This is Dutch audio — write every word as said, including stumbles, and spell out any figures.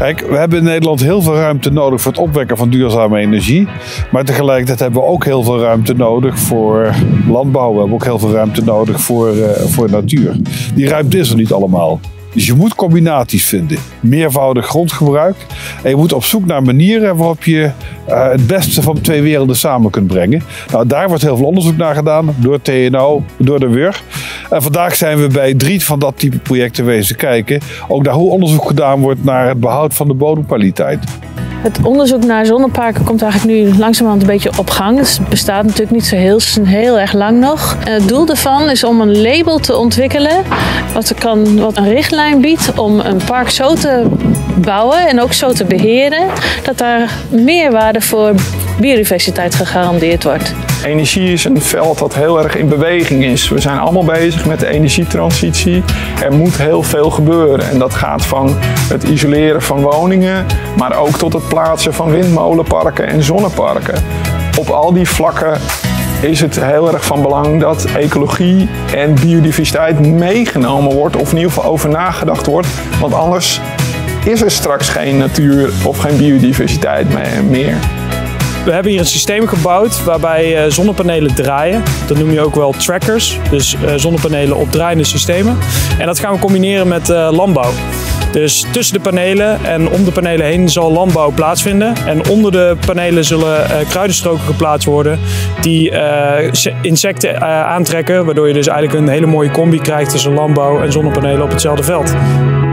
Kijk, we hebben in Nederland heel veel ruimte nodig voor het opwekken van duurzame energie. Maar tegelijkertijd hebben we ook heel veel ruimte nodig voor landbouw. We hebben ook heel veel ruimte nodig voor, uh, voor natuur. Die ruimte is er niet allemaal. Dus je moet combinaties vinden. Meervoudig grondgebruik. En je moet op zoek naar manieren waarop je uh, het beste van twee werelden samen kunt brengen. Nou, daar wordt heel veel onderzoek naar gedaan. Door T N O, door de W U R. En vandaag zijn we bij drie van dat type projecten wezen kijken. Ook naar hoe onderzoek gedaan wordt naar het behoud van de bodemkwaliteit. Het onderzoek naar zonneparken komt eigenlijk nu langzamerhand een beetje op gang. Dus het bestaat natuurlijk niet zo heel, heel erg lang nog. En het doel daarvan is om een label te ontwikkelen wat, er kan, wat een richtlijn biedt om een park zo te bouwen en ook zo te beheren dat daar meerwaarde voor biodiversiteit gegarandeerd wordt. Energie is een veld dat heel erg in beweging is. We zijn allemaal bezig met de energietransitie. Er moet heel veel gebeuren. En dat gaat van het isoleren van woningen, maar ook tot het plaatsen van windmolenparken en zonneparken. Op al die vlakken is het heel erg van belang dat ecologie en biodiversiteit meegenomen wordt, of in ieder geval over nagedacht wordt. Want anders is er straks geen natuur of geen biodiversiteit meer. We hebben hier een systeem gebouwd waarbij zonnepanelen draaien. Dat noem je ook wel trackers, dus zonnepanelen op draaiende systemen. En dat gaan we combineren met landbouw. Dus tussen de panelen en om de panelen heen zal landbouw plaatsvinden. En onder de panelen zullen uh, kruidenstroken geplaatst worden die uh, insecten uh, aantrekken. Waardoor je dus eigenlijk een hele mooie combi krijgt tussen landbouw en zonnepanelen op hetzelfde veld.